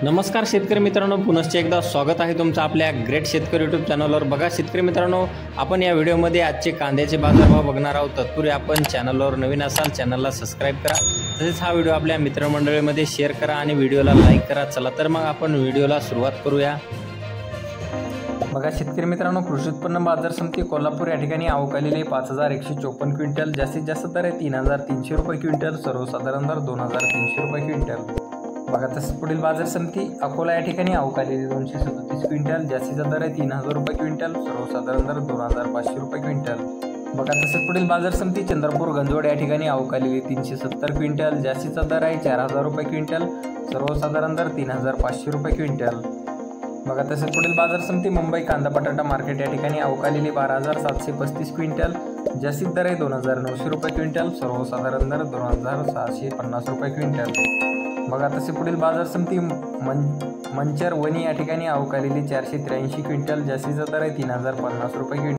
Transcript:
नमस्कार शेतकरी मित्रांनो, पुनश्च एकदा स्वागत आहे तुमचं आपल्या ग्रेट शेतकरी यूट्यूब चॅनलवर। बघा शेतकरी मित्रांनो, आपण या व्हिडिओमध्ये आजचे कांद्याचे बाजारभाव बघणार आहोत। तत्पूर्वी आपण चॅनलवर नवीन असाल चॅनलला सबस्क्राइब करा, तसेच हा व्हिडिओ आपल्या मित्रमंडळीमध्ये शेअर करा आणि व्हिडिओला लाईक करा। चला तर मग आपण व्हिडिओला सुरुवात करूया। बघा शेतकरी मित्रांनो, कृषी उत्पन्न बाजार समिती कोल्हापूर या ठिकाणी आवकालेले 5154 क्विंटल, जास्तीत जास्त दर आहे 3300 रुपये क्विंटल, सर्वसाधारण दर 2300 रुपये क्विंटल। बघा तसंच पुढील बाजार समिती अकोला या ठिकाणी आवकालेली 237 क्विंटल, जास्तीचा दर आहे 3000 रुपये क्विंटल, सर्वसाधारण दर 2500 रुपये क्विंटल। बघा तसंच पुढील बाजार समिती चंद्रपूर गंजवड या ठिकाणी आवकालेली 370 क्विंटल, जास्तीचा दर आहे 4000 रुपये क्विंटल, सर्वसाधारण दर 3500 रुपये क्विंटल। बघा तसेच पुढील बाजार समिती मुंबई कांदा बटाटा मार्केट या ठिकाणी आवकालेली 12735 क्विंटल, जास्तीत दर आहे 2900 रुपये क्विंटल, सर्वसाधारण दर 2650 रुपये क्विंटल। बघा तसे पुढील बाजार समिती मंचर वणी या ठिकाणी आवकालेली 483 क्विंटल, जास्तीचा दर आहे 3050 रुपये क्विंटल।